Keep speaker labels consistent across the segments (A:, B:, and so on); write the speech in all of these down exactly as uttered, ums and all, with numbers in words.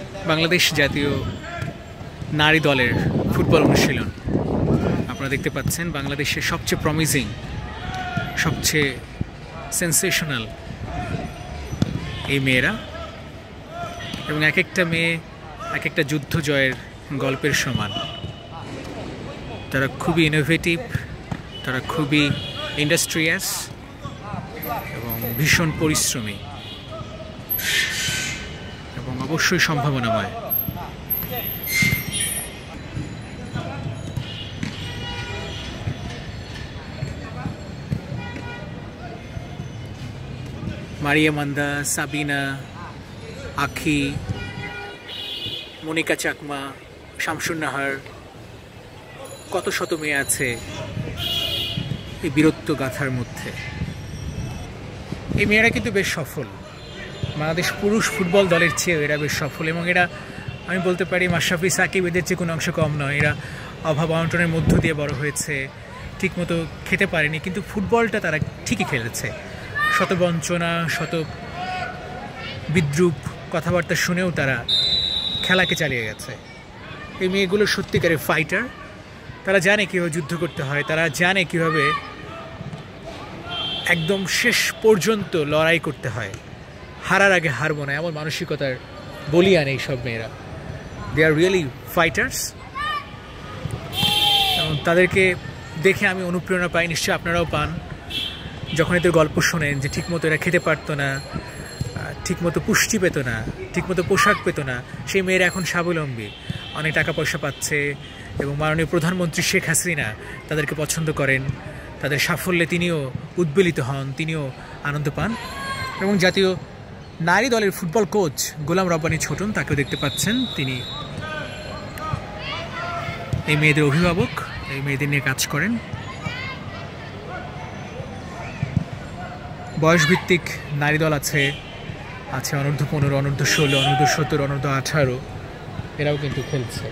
A: বাংলাদেশ জাতীয় নারী দলের ফুটবল অনুশীলন আপনারা দেখতে পাচ্ছেন। বাংলাদেশের সবচেয়ে প্রমিজিং, সবচেয়ে সেন্সেশনাল এই মেয়েরা, এবং এক একটা মেয়ে এক একটা যুদ্ধ জয়ের গল্পের সমান। তারা খুবই ইনোভেটিভ, তারা খুবই ইন্ডাস্ট্রিয়াস এবং ভীষণ পরিশ্রমী এবং অবশ্যই সম্ভাবনাময়। মারিয়া মান্দা, সাবিনা, আখি, মনিকা চাকমা, শামসুন নাহার, কত শত মেয়ে আছে এই বীরত্ব গাথার মধ্যে। এই মেয়েরা কিন্তু বেশ সফল। বাংলাদেশ পুরুষ ফুটবল দলের চেয়েও এরা বেশ সফল, এবং এরা আমি বলতে পারি মাশরাফি, সাকিব এদের চেয়ে কোনো অংশ কম নয়। এরা অভাব অনটনের মধ্য দিয়ে বড় হয়েছে, ঠিকমতো খেতে পারেনি, কিন্তু ফুটবলটা তারা ঠিকই খেলেছে। শত বঞ্চনা, শত বিদ্রুপ কথাবার্তা শুনেও তারা খেলাকে চালিয়ে গেছে। এই মেয়েগুলো সত্যিকারের ফাইটার। তারা জানে কীভাবে যুদ্ধ করতে হয়, তারা জানে কীভাবে একদম শেষ পর্যন্ত লড়াই করতে হয়, হারার আগে হারবো না এমন মানসিকতার বলিয়ান এই সব মেয়েরা। দে আর রিয়েলি ফাইটার্স, এবং তাদেরকে দেখে আমি অনুপ্রেরণা পাই, নিশ্চয়ই আপনারাও পান যখন এদের গল্প শোনেন যে ঠিকমতো এরা খেতে পারতো না, ঠিকমতো পুষ্টি পেত না, ঠিকমতো পোশাক পেত না। সেই মেয়েরা এখন স্বাবলম্বী, অনেক টাকা পয়সা পাচ্ছে, এবং মাননীয় প্রধানমন্ত্রী শেখ হাসিনা তাদেরকে পছন্দ করেন। তাদের সাফল্যে তিনিও উদ্বেলিত হন, তিনিও আনন্দ পান। এবং জাতীয় নারী দলের ফুটবল কোচ গোলাম রব্বানী ছোটন, তাকেও দেখতে পাচ্ছেন। তিনি এই মেয়েদের অভিভাবক, এই মেয়েদের নিয়ে কাজ করেন। বয়সভিত্তিক নারী দল আছে, আছে অনূর্ধ্ব পনেরো, অনূর্ধ্ব ষোলো, অনূর্ধ্ব সত্তর, অনূর্ধ্ব আঠারো, এরাও কিন্তু খেলছে।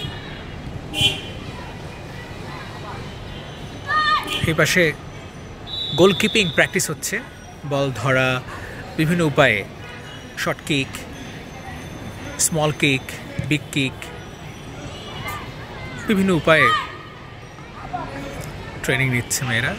A: এই পাশে গোলকিপিং প্র্যাকটিস হচ্ছে, বল ধরা বিভিন্ন উপায়ে, short kick, small kick, big kick, বিভিন্ন উপায়ে ট্রেনিং নিচ্ছে মেয়েরা।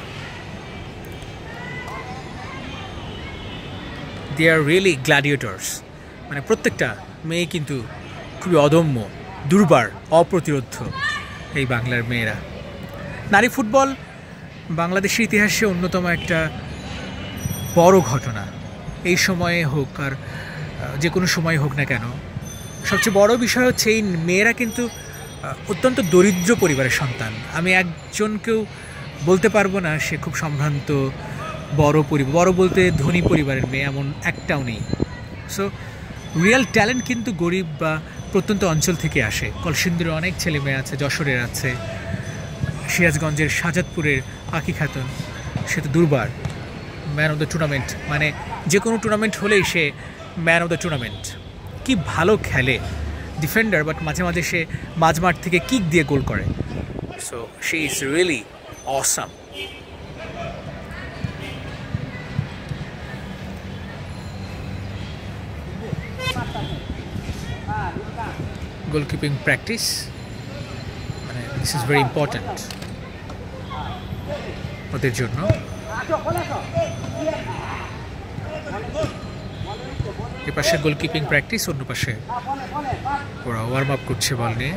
A: They are really gladiators. মানে প্রত্যেকটা মেয়ে কিন্তু খুবই অদম্য, দুর্বার, অপ্রতিরোধ্য এই বাংলার মেয়েরা। নারী ফুটবল বাংলাদেশের ইতিহাসে অন্যতম একটা বড় ঘটনা। এই সময়ে হোক আর যে কোনো সময় হোক না কেন, সবচেয়ে বড় বিষয় হচ্ছে এই মেয়েরা কিন্তু অত্যন্ত দরিদ্র পরিবারের সন্তান। আমি একজনকেও বলতে পারবো না সে খুব সম্ভ্রান্ত বড় পরিবার, বড় বলতে ধনী পরিবারের মেয়ে এমন একটাও নেই। সো রিয়েল ট্যালেন্ট কিন্তু গরিব বা প্রত্যন্ত অঞ্চল থেকে আসে। কলসিন্দুরের অনেক ছেলে মেয়ে আছে, যশোরের আছে, সিরাজগঞ্জের শাহজাদপুরের আকি খাতুন, সে তো দুর্বার, ম্যান অফ দ্য টুর্নামেন্ট। মানে যে কোনো টুর্নামেন্ট হলেই সে ম্যান অফ দ্য টুর্নামেন্ট। কি ভালো খেলে, ডিফেন্ডার, বাট মাঝে মাঝে সে মাঝমাঠ থেকে কিক দিয়ে গোল করে। So she is really awesome. গোলকিপিং প্র্যাকটিস, মানে দিস ইজ ভেরি ইম্পর্ট্যান্ট ওদের জন্য। এ পাশে গোলকিপিং প্র্যাকটিস, অন্য পাশে ওরা ওয়ার্ম আপ করছে বল নিয়ে।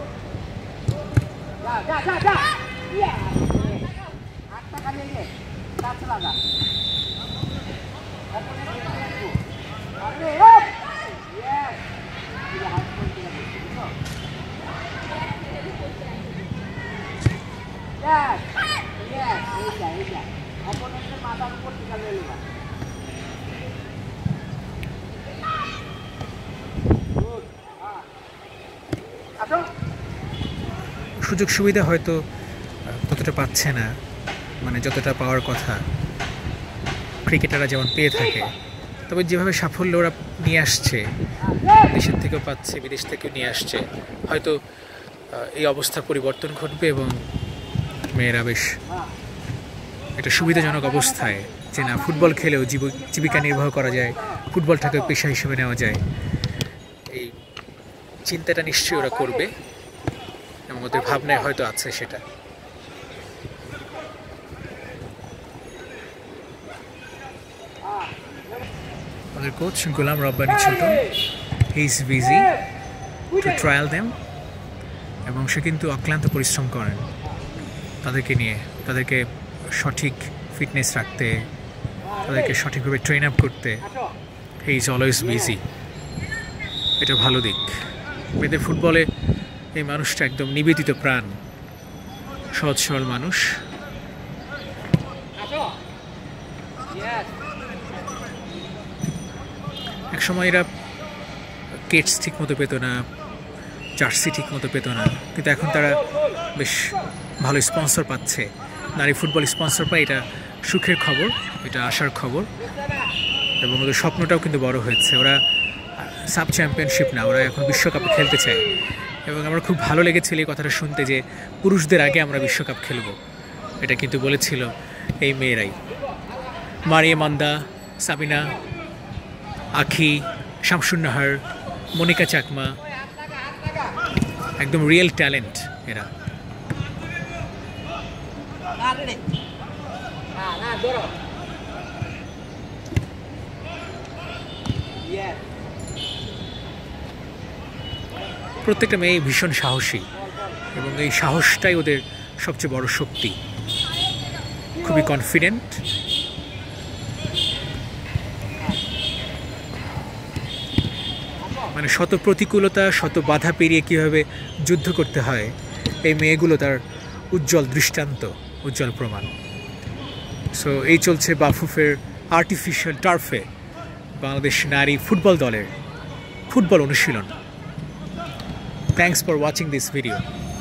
A: সুযোগ সুবিধা হয়তো ততটা পাচ্ছে না, মানে যতটা পাওয়ার কথা ক্রিকেটাররা যেমন পেয়ে থাকে। তবে যেভাবে সাফল্য ওরা নিয়ে আসছে, দেশের থেকেও পাচ্ছে, বিদেশ থেকেও নিয়ে আসছে, হয়তো এই অবস্থার পরিবর্তন ঘটবে এবং মেয়েরা বেশ একটা সুবিধাজনক অবস্থায়, যে না ফুটবল খেলেও জীবিকা নির্বাহ করা যায়, ফুটবলটাকে পেশা হিসেবে নেওয়া যায়, এই চিন্তাটা নিশ্চয়ই ওরা করবে এবং ওদের ভাবনায় হয়তো আছে সেটা। আমাদের কোচ গোলাম রব্বানী ছোট, he is busy to trial them, এবং সে কিন্তু অক্লান্ত পরিশ্রম করেন তাদেরকে নিয়ে, তাদেরকে সঠিক ফিটনেস রাখতে, তাদেরকে সঠিকভাবে ট্রেন আপ করতে। হি ইজ অলওয়েজ বিজি, এটা ভালো দিক। মেয়েদের ফুটবলে এই মানুষটা একদম নিবেদিত প্রাণ, সহজ সরল মানুষ। এক সময় এরা কেটস ঠিক মতো পেত না, জার্সি ঠিক মতো পেত না, কিন্তু এখন তারা বেশ ভালো স্পন্সর পাচ্ছে। নারী ফুটবল স্পন্সর পায়, এটা সুখের খবর, এটা আশার খবর, এবং ওদের স্বপ্নটাও কিন্তু বড় হয়েছে। ওরা সাব চ্যাম্পিয়নশিপ না, ওরা এখন বিশ্বকাপে খেলতে চায়, এবং আমার খুব ভালো লেগেছিল এই কথাটা শুনতে যে পুরুষদের আগে আমরা বিশ্বকাপ খেলব। এটা কিন্তু বলেছিল এই মেয়েরাই, মারিয়া মান্দা, সাবিনা, আখি, শামসুন্নাহার, মনিকা চাকমা, একদম রিয়েল ট্যালেন্ট এরা। প্রত্যেকটা মেয়ে ভীষণ সাহসী, এবং এই সাহসটাই ওদের সবচেয়ে বড় শক্তি। খুবই কনফিডেন্ট, মানে শত প্রতিকূলতা, শত বাধা পেরিয়ে কীভাবে যুদ্ধ করতে হয়, এই মেয়েগুলো তার উজ্জ্বল দৃষ্টান্ত, উজ্জ্বল প্রমাণ। সো এই চলছে বাফুফের আর্টিফিশিয়াল টার্ফে বাংলাদেশ নারী ফুটবল দলের ফুটবল অনুশীলন। Thanks for watching this video.